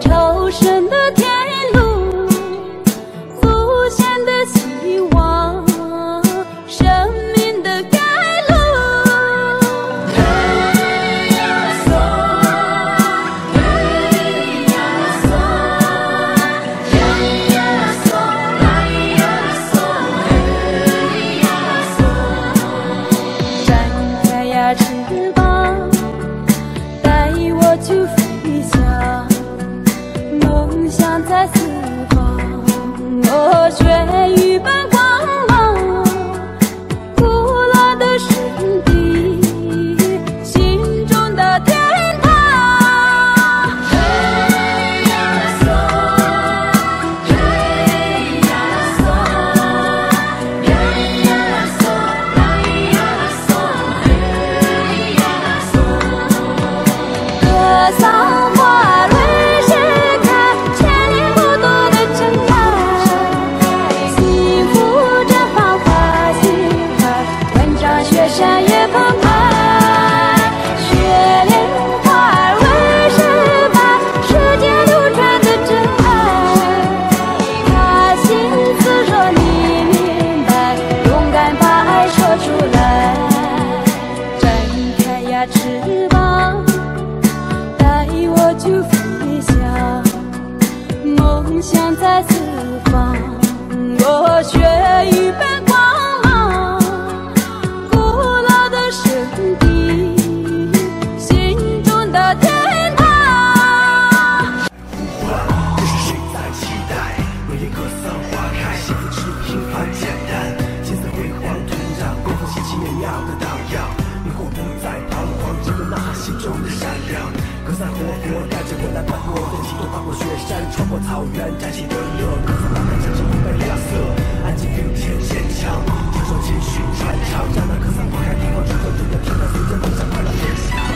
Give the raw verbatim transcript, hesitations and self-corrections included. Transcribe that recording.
求生的天路，祖先的希望，生命的盖路。嘿呀嗦，嘿呀嗦，呀呀嗦，来呀嗦，嘿呀嗦，展开呀翅膀，带我去飞翔。梦想在四方，我血雨般光芒，古老的圣地，心中的天堂。嘿呀嗦，嘿呀嗦，呀呀嗦，来呀嗦，嘿呀嗦，歌桑花蕊是开，千年不渡的真爱，幸福绽放花心海，万丈雪山也澎湃，雪莲花儿为是白，世界流传的真爱，他心思若你明白，勇敢把爱说出来，展开呀翅膀，带我去飞翔，梦想在四方，我血雨般光芒，古老的圣地，心中的天堂。 这是谁在期待？落叶格桑花开，幸福只平凡简单。金色辉煌土壤，光复新奇美妙的荡漾。迷惑不再彷徨，只有呐喊心中的善良。格桑活佛带着我来伴我的激动，跨过雪山，穿过草原，展起的乐。格桑把它展成一杯亮色，安静并且坚强，传说继续传唱，让那格桑花开地方之后，就有天堂随着梦想快乐飞翔。